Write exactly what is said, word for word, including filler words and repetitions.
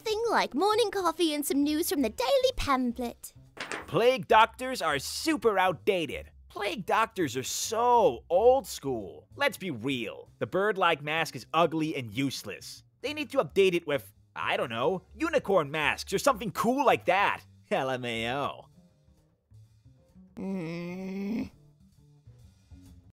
nothing like morning coffee and some news from the daily pamphlet. Plague doctors are super outdated. Plague doctors are so old school. Let's be real. The bird-like mask is ugly and useless. They need to update it with, I don't know, unicorn masks or something cool like that. L M A O. Mm.